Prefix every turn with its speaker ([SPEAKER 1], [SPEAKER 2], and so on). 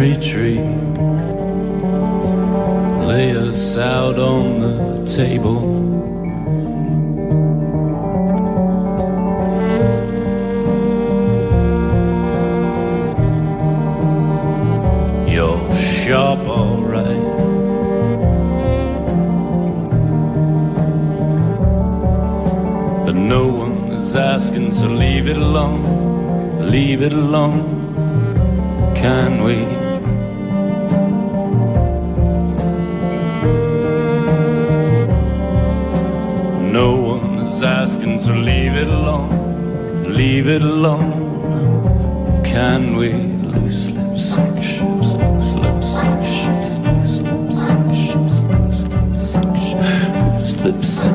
[SPEAKER 1] retreat. Lay us out on the table. You're sharp, alright. But no one is asking, so leave it alone. Leave it alone, can we? No one is asking, so leave it alone. Leave it alone, can we? Loose lips, sink ships, loose lips, sink ships, loose lips, sink ships, loose lips, sink ships, loose lips.